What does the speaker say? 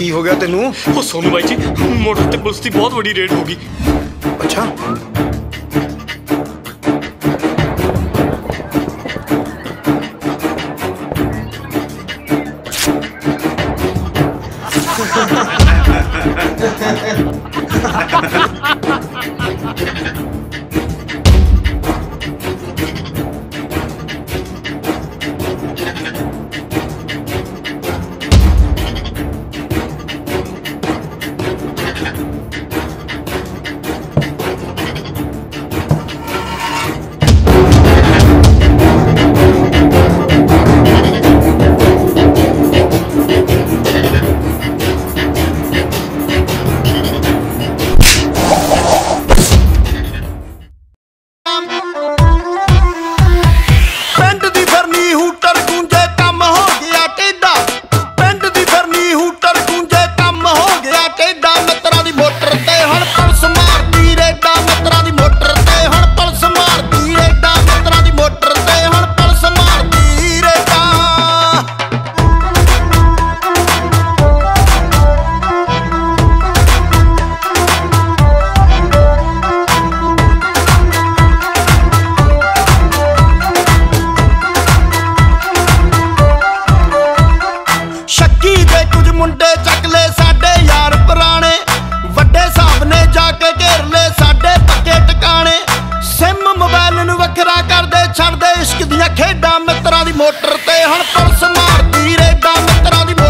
ਕੀ ਹੋ ਗਿਆ ਤੈਨੂੰ? ਉਹ ਸੋਨੂ ਬਾਈ ਜੀ, ਮੋਟਰ ਤੇ ਪੁਲਿਸ ਦੀ ਬਹੁਤ ਵੱਡੀ ਰੇਡ ਹੋ ਗਈ। ਅੱਛਾ, ਮੁੰਡੇ ਚੱਕ ਲੈ ਸਾਡੇ ਯਾਰ ਪੁਰਾਣੇ, ਵੱਡੇ ਸਾਹਿਬ ਨੇ ਜਾ ਕੇ ਘੇਰ ਲੈ ਸਾਡੇ ਪੱਕੇ ਟਿਕਾਣੇ। ਸਿਮ ਮੋਬਾਈਲ ਨੂੰ ਵੱਖਰਾ ਕਰਦੇ ਛੱਡਦੇ ਇਸ਼ਕ ਦੀਆਂ ਖੇਡਾਂ, ਮਿੱਤਰਾਂ ਦੀ ਮੋਟਰ ਤੇ ਹੁਣ ਪੁਲਿਸ ਮਾਰਦੀ ਰੇਡਾਂ, ਮਿੱਤਰਾਂ ਦੀ